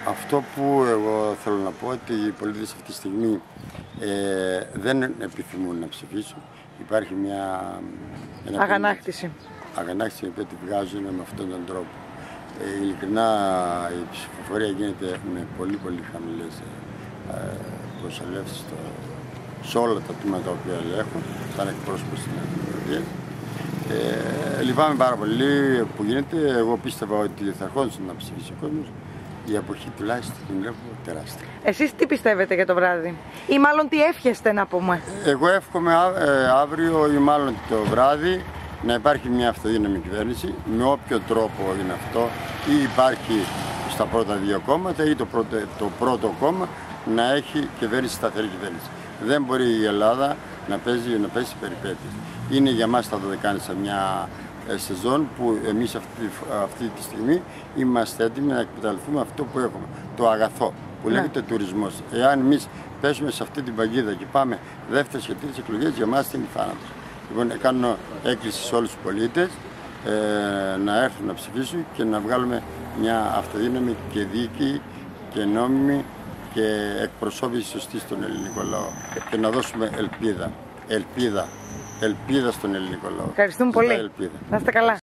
Αυτό που εγώ θέλω να πω ότι οι πολίτες αυτή τη στιγμή δεν επιθυμούν να ψηφίσουν. Υπάρχει μια αγανάκτηση. Αγανάκτηση που τη βγάζουν με αυτόν τον τρόπο. Ειλικρινά η ψηφοφορία γίνεται με πολύ χαμηλές προσελεύσεις σε όλα τα τμήματα τα οποία ελέγχουν, σαν εκπρόσωπος στην Δημοκρατία. Λυπάμαι πάρα πολύ που γίνεται. Εγώ πίστευα ότι θα ερχόντουσαν να ψηφίσει ο κόσμος. Η αποχή τουλάχιστον την βλέπω τεράστια. Εσείς τι πιστεύετε για το βράδυ, ή μάλλον τι εύχεστε να πούμε? Εγώ εύχομαι αύριο ή μάλλον το βράδυ να υπάρχει μια αυτοδύναμη κυβέρνηση, με όποιο τρόπο είναι αυτό, ή υπάρχει στα πρώτα δύο κόμματα ή το πρώτο κόμμα να έχει κυβέρνηση, σταθερή κυβέρνηση. Δεν μπορεί η Ελλάδα να πέσει περιπέτειες. Είναι για μας τα δωδεκάνησα μια σεζόν που εμείς αυτή τη στιγμή είμαστε έτοιμοι να εκμεταλλευτούμε αυτό που έχουμε, το αγαθό που λέγεται τουρισμός. Εάν εμείς πέσουμε σε αυτή την παγίδα και πάμε δεύτερες και τρίτες εκλογές, για μας είναι θάνατος. Λοιπόν, κάνω έκκληση σε όλους τους πολίτες να έρθουν να ψηφίσουν και να βγάλουμε μια αυτοδύναμη και δίκαιη και νόμιμη και εκπροσώπηση σωστή στον ελληνικό λαό και να δώσουμε ελπίδα στον ελληνικό λαό. Ευχαριστούμε πολύ. Να είστε καλά.